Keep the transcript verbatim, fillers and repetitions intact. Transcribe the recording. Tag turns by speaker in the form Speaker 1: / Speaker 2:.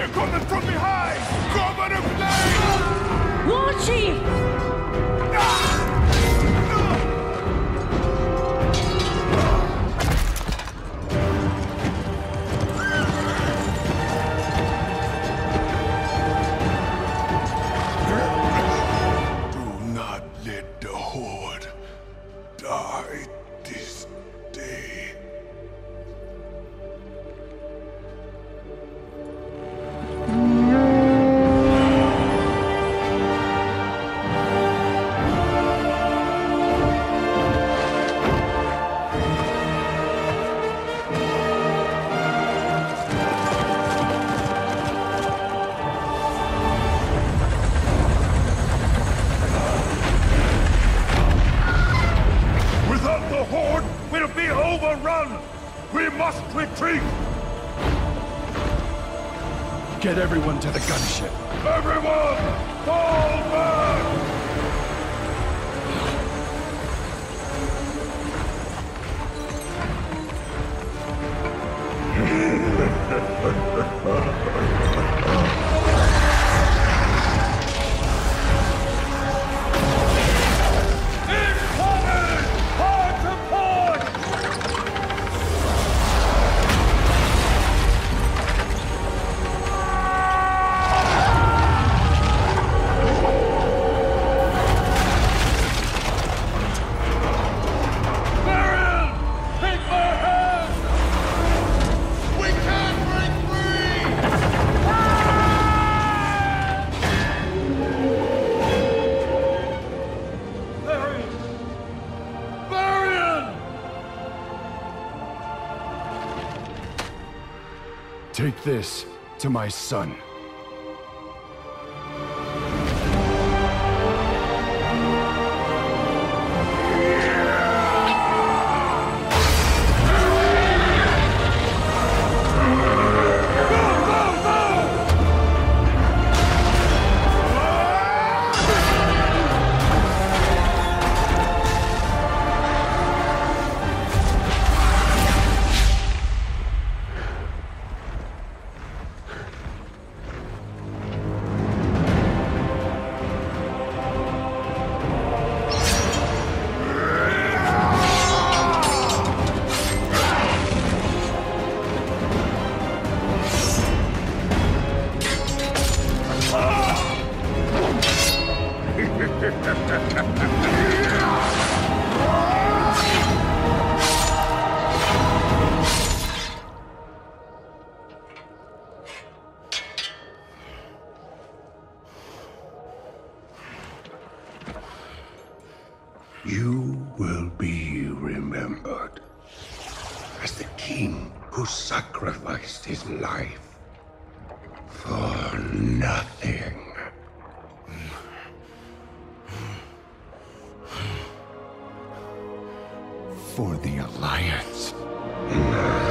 Speaker 1: coming from behind! Cover the flame!
Speaker 2: War Chief!
Speaker 1: Do not let the Horde die this day. Without the Horde, we'll be overrun! We must retreat!
Speaker 3: Get everyone to the gunship.
Speaker 1: Everyone, fall back! Incoming! Hard to port! Marion! Take my hand! We can't break free! Marion! Marion!
Speaker 3: Take this to my son.
Speaker 4: You will be remembered as the king who sacrificed his life for nothing.
Speaker 3: For the Alliance.
Speaker 4: No.